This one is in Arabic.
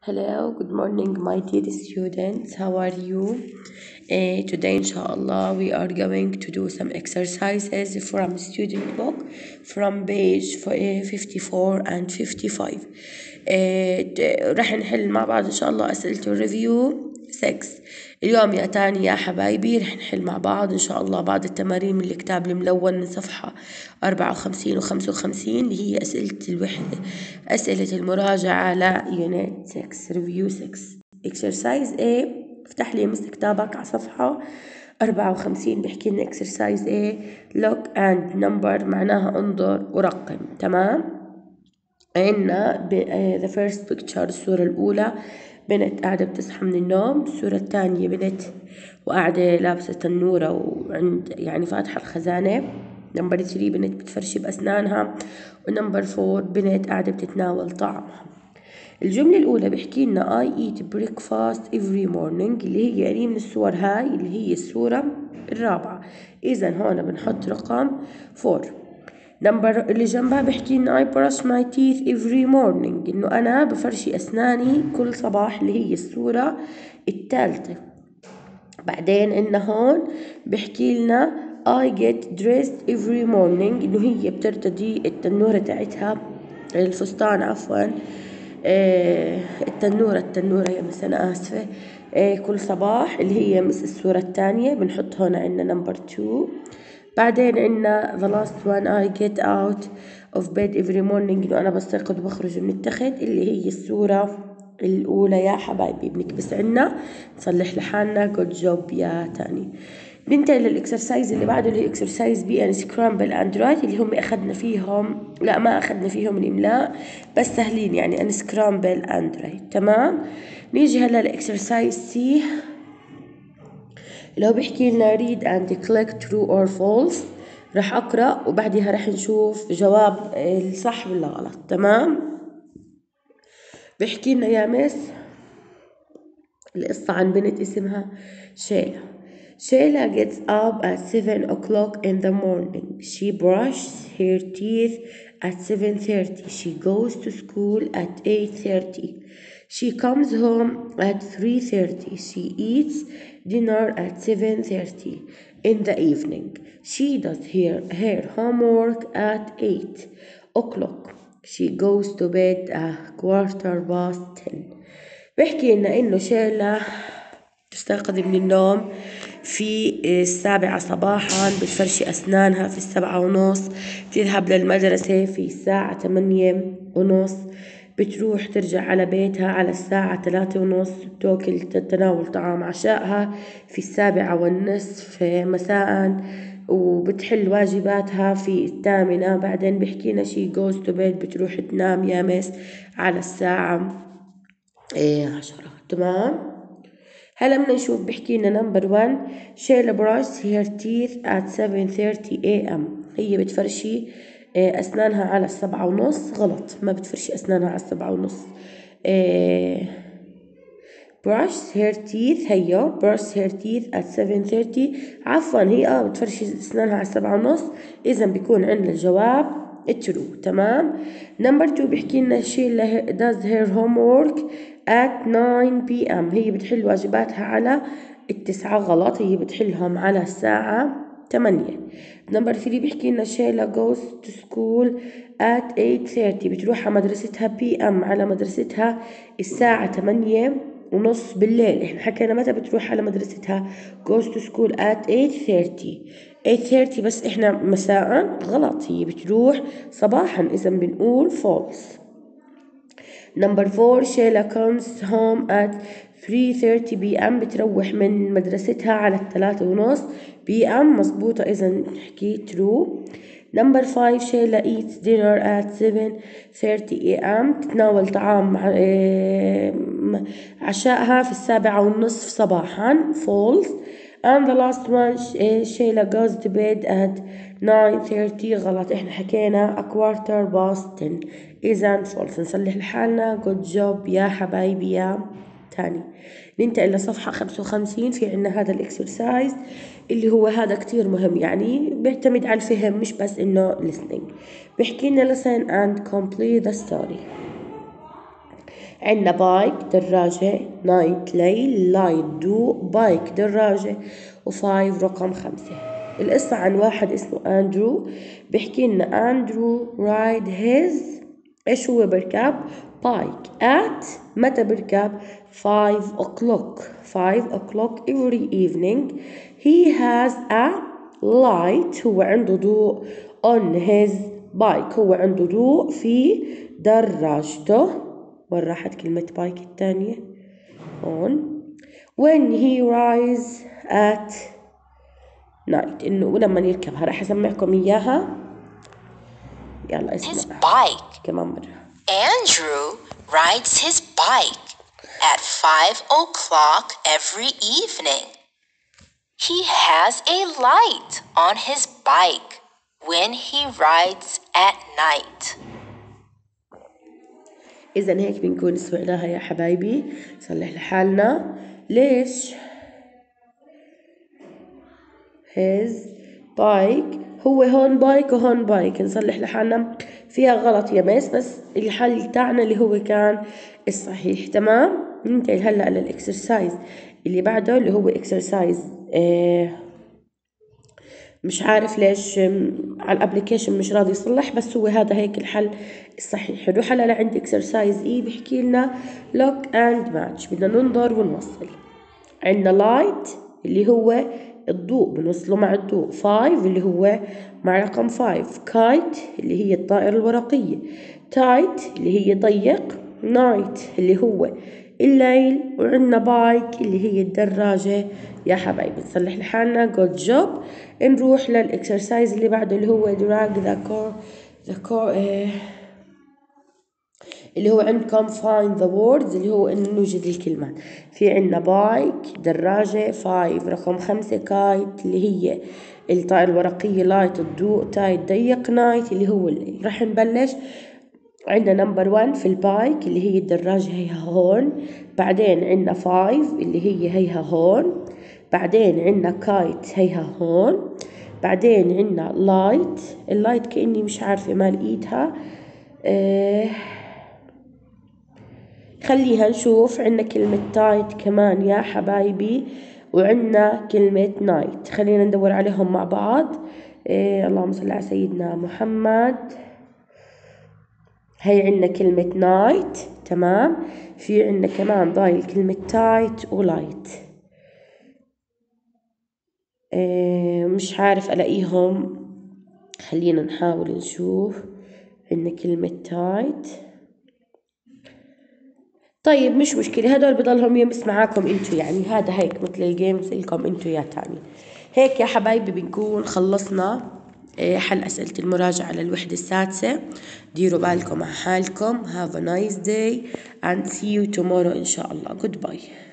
Hello, good morning, my dear students. How are you? Today, inshallah, we are going to do some exercises from student book from page 54 and 55. راح نحل مع بعض إن شاء الله أسئلة الريفيو 6. اليوم يا تاني يا حبايبي رح نحل مع بعض إن شاء الله بعض التمارين من الكتاب الملون من صفحة 54 و 55 اللي هي أسئلة الوحدة، أسئلة المراجعة ليونت 6 ريفيو 6. exercise A، افتح لي مس كتابك على صفحة 54 بحكي لنا exercise A look and number معناها انظر ورقم. تمام. عنا the first picture الصورة الأولى بنت قاعدة بتصحى من النوم، الصورة الثانية بنت وقاعدة لابسة تنورة وعند يعني فاتحة الخزانة. نمبر 3 بنت بتفرشي بأسنانها، ونمبر 4 بنت قاعدة بتتناول طعامها. الجملة الأولى بحكي لنا I eat breakfast every morning اللي هي يعني من الصور هاي اللي هي الصورة الرابعة، إذا هون بنحط رقم 4. نمبر اللي جنبها بحكي لنا I brush my teeth every morning إنه أنا بفرشي أسناني كل صباح اللي هي الصورة الثالثة. بعدين إنه هون بحكي لنا I get dressed every morning إنه هي بترتدي التنورة تاعتها، الفستان عفوا، التنورة يا مس أنا آسفة، كل صباح اللي هي مس الصورة الثانية بنحط هون عنا نمبر 2. بعدين عنا the last one I get out of bed every morning إنه أنا بستيقظ وبخرج من التخت اللي هي الصورة الأولى يا حبايبي. بنكبس عنا نصلح لحالنا good job يا تاني. ننتقل للإكسرسايز اللي بعده اللي هي إكسرسايز بي أند سكرامبل أند رايت اللي هم أخذنا فيهم، لا ما أخذنا فيهم الإملاء بس سهلين يعني أن سكرامبل أند رايت. تمام. نيجي هلا لإكسرسايز سي لو بيحكي لنا read and click true or false، رح أقرأ وبعدها رح نشوف جواب الصح ولا غلط. تمام. بيحكي لنا يا مس القصة عن بنت اسمها شيلا. Shayla gets up at 7 o'clock in the morning. She brushes her teeth at 7:30. She goes to school at 8:30. She comes home at 3:30. She eats dinner at 7:30 in the evening. She does her homework at 8 o'clock. She goes to bed at 10:15. بحكي لنا إنه شيلا تستيقظ من النوم في 7 صباحا، بتفرشي أسنانها في 7:30، تذهب للمدرسة في الساعة 8:30، بتروح ترجع على بيتها على الساعة 3:30، بتاكل تتناول طعام عشائها في 7:30 مساء، وبتحل واجباتها في 8. بعدين بحكينا شي goes to bed بتروح تنام يا مس على الساعة 10. تمام. هلا بدنا نشوف بحكي لنا نمبر 1 شيلا براش هير تيث at 7:30 am هي بتفرشي أسنانها على 7:30. غلط، ما بتفرشي أسنانها على 7:30. brush her teeth هي brush her teeth at 7:30 عفوا هي بتفرشي أسنانها على 7:30، إذا بيكون عندنا الجواب true. تمام. نمبر 2 بيحكي لنا شيلا does her homework at 9 p.m. هي بتحل واجباتها على 9. غلط، هي بتحلهم على الساعة 8. نمبر 3 بيحكي لنا شيلا goes to school at 8:30 بتروح على مدرستها p.m. على مدرستها الساعة 8:30 بالليل. احنا حكينا متى بتروح على مدرستها goes to school at 8:30 بس احنا مساء. غلط، هي بتروح صباحا، اذا بنقول false. نمبر 4 شيلا comes home at 3:30 p.m. بتروح من مدرستها على 3:30 p.m. مظبوطة، إذا نحكي true. نمبر 5 شيلا eats dinner at 7:30 a.m. تتناول طعام عشائها في 7:30 صباحا false. and the last one Shayla goes to bed at 9:30. غلط، احنا حكينا a 10:15 إذا false. نصلح لحالنا good job يا حبايبي يا تاني. ننتقل لصفحة 55 في عنا هذا الاكسرسايز اللي هو هذا كتير مهم، يعني بيعتمد على الفهم مش بس انه listening. بحكي لنا listen and complete the story. عندنا بايك دراجة، نايت ليل، لايت ضوء، بايك دراجة، وفايف رقم 5. القصة عن واحد اسمه أندرو، بيحكي لنا أندرو رايد هيز، إيش هو بركب؟ بايك at، متى بركب؟ 5 o'clock. 5 o'clock every evening. He has a light، هو عنده ضوء on his bike، هو عنده ضوء في دراجته. وين راحت كلمة بايك الثانية؟ هون. when he rides at night، إنه لما يركبها. راح أسمعكم إياها، يلا اسمع. His bike. كمان مرة. Andrew rides his bike at 5 o'clock every evening. He has a light on his bike when he rides at night. إذا هيك بنكون سمعناها يا حبايبي. نصلح لحالنا. ليش his bike، هو هون بايك وهون بايك، نصلح لحالنا فيها غلط يا بس الحل تاعنا اللي هو كان الصحيح. تمام. ننتقل هلا للاكسرسايز اللي بعده، اللي هو اكسرسايز مش عارف ليش على الابلكيشن مش راضي يصلح، بس هو هذا هيك الحل الصحيح. نروح هلا لعند اكسرسايز اي، بيحكي لنا لوك اند ماتش، بدنا ننظر ونوصل. عندنا لايت اللي هو الضوء، بنوصله مع الضوء. 5 اللي هو مع رقم 5. كايت اللي هي الطائرة الورقية. تايت اللي هي ضيق. نايت اللي هو الليل. وعندنا بايك اللي هي الدراجة يا حبايبي. نصلح لحالنا جود جوب. نروح للاكسرسايز اللي بعده اللي هو دراج ذا كور اللي هو عندكم find the words، اللي هو إنه نوجد الكلمات. في عنا بايك دراجة، 5 رقم 5 كايت اللي هي الطائرة الورقية، لايت الضوء، تايت ضيق، نايت اللي هو الليل. راح نبلش. عندنا نمبر 1 في البايك اللي هي الدراجة هيها هون. بعدين عندنا 5 اللي هي هيها هون. بعدين عندنا كايت هيها هون. بعدين عندنا لايت، اللايت كأني مش عارفة مال ايدها. خليها نشوف. عنا كلمة تايت كمان يا حبايبي، وعنا كلمة نايت. خلينا ندور عليهم مع بعض. اللهم صل على سيدنا محمد. هي عنا كلمة نايت. تمام. في عنا كمان ضايل كلمة تايت ولايت. مش عارف ألاقيهم. خلينا نحاول نشوف. عنا كلمة تايت. طيب مش مشكلة، هدول بضلهم يمس معاكم انتو، يعني هذا هيك مثل الجيمز لكم انتو يا تاني. هيك يا حبايبي بنكون خلصنا حل أسئلة المراجعة للوحدة السادسة. ديروا بالكم على حالكم. Have a nice day and see you tomorrow إن شاء الله. Goodbye.